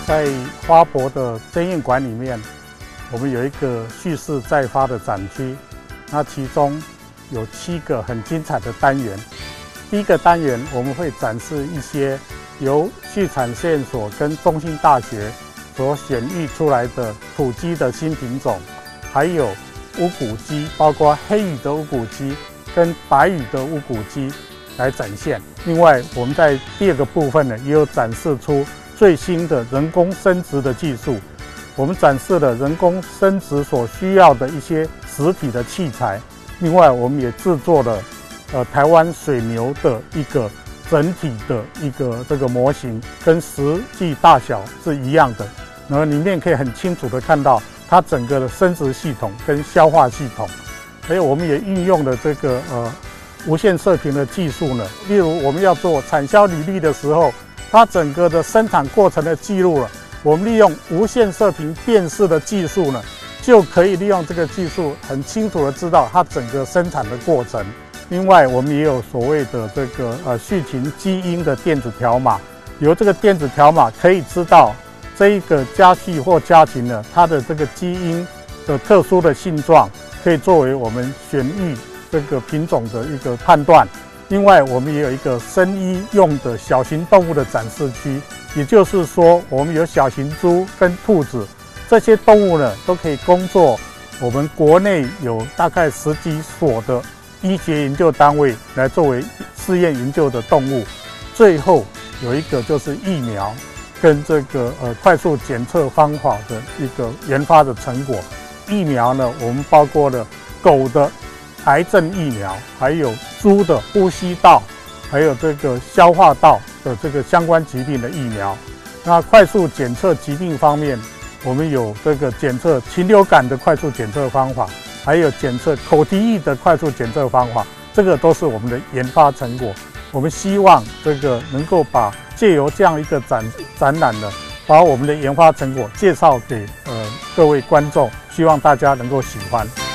在花博的珍宴馆里面，我们有一个蓄势再发的展区，那其中有7个很精彩的单元。第一个单元我们会展示一些由畜产试验所跟中兴大学所选育出来的土鸡的新品种，还有乌骨鸡，包括黑羽的乌骨鸡跟白羽的乌骨鸡来展现。另外，我们在第2个部分呢，也有展示出最新的人工生殖的技术。我们展示了人工生殖所需要的一些实体的器材。另外，我们也制作了台湾水牛的一个整体的一个这个模型，跟实际大小是一样的。然后里面可以很清楚的看到它整个的生殖系统跟消化系统。还有我们也运用了这个无线射频的技术呢。例如我们要做产销履历的时候，它整个的生产过程的记录了，我们利用无线射频辨识的技术呢，就可以利用这个技术很清楚的知道它整个生产的过程。另外，我们也有所谓的这个畜禽基因的电子条码，由这个电子条码可以知道这一个家畜或家禽呢，它的这个基因的特殊的性状，可以作为我们选育这个品种的一个判断。另外，我们也有一个生医用的小型动物的展示区，也就是说，我们有小型猪跟兔子，这些动物呢都可以工作我们国内有大概10几所的医学研究单位来作为试验研究的动物。最后有一个就是疫苗跟这个快速检测方法的一个研发的成果。疫苗呢，我们包括了狗的癌症疫苗，还有猪的呼吸道，还有这个消化道的这个相关疾病的疫苗。那快速检测疾病方面，我们有这个检测禽流感的快速检测方法，还有检测口蹄疫的快速检测方法，这个都是我们的研发成果。我们希望这个能够借由这样一个展览呢，把我们的研发成果介绍给各位观众，希望大家能够喜欢。